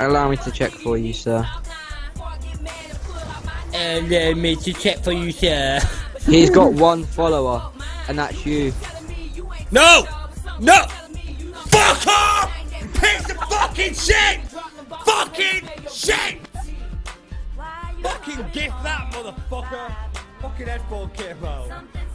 Allow me to check for you, sir. Allow me to check for you, sir. He's got one follower, and that's you. No! No! Fuck off! Piece of fucking shit! Fucking shit! Fucking gift that, motherfucker! Fucking headphone came out.